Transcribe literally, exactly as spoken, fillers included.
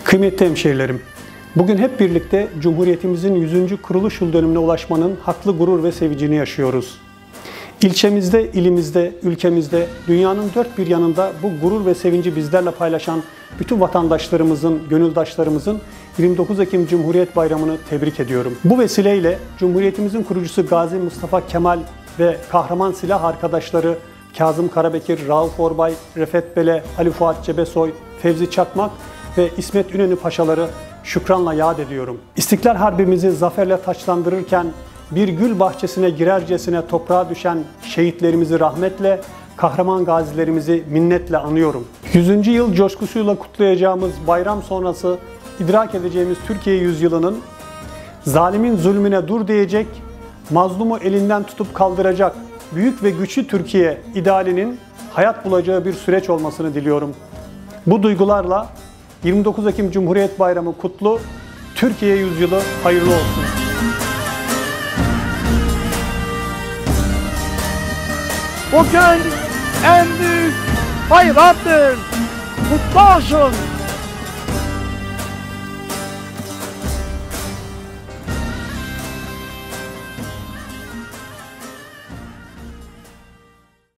Kıymetli hemşehrilerim, bugün hep birlikte Cumhuriyetimizin yüzüncü kuruluş yıl dönümüne ulaşmanın haklı gurur ve sevincini yaşıyoruz. İlçemizde, ilimizde, ülkemizde, dünyanın dört bir yanında bu gurur ve sevinci bizlerle paylaşan bütün vatandaşlarımızın, gönüldaşlarımızın yirmi dokuz Ekim Cumhuriyet Bayramı'nı tebrik ediyorum. Bu vesileyle Cumhuriyetimizin kurucusu Gazi Mustafa Kemal ve kahraman silah arkadaşları Kazım Karabekir, Rauf Orbay, Refet Bele, Ali Fuat Cebesoy, Fevzi Çakmak ve İsmet İnönü paşaları şükranla yad ediyorum. İstiklal Harbimizi zaferle taçlandırırken bir gül bahçesine girercesine toprağa düşen şehitlerimizi rahmetle, kahraman gazilerimizi minnetle anıyorum. yüzüncü yıl coşkusuyla kutlayacağımız bayram sonrası idrak edeceğimiz Türkiye yüzyılının zalimin zulmüne dur diyecek, mazlumu elinden tutup kaldıracak büyük ve güçlü Türkiye idealinin hayat bulacağı bir süreç olmasını diliyorum. Bu duygularla yirmi dokuz Ekim Cumhuriyet Bayramı kutlu, Türkiye yüzyılı hayırlı olsun. Bugün en büyük bayramdır. Kutlu olsun.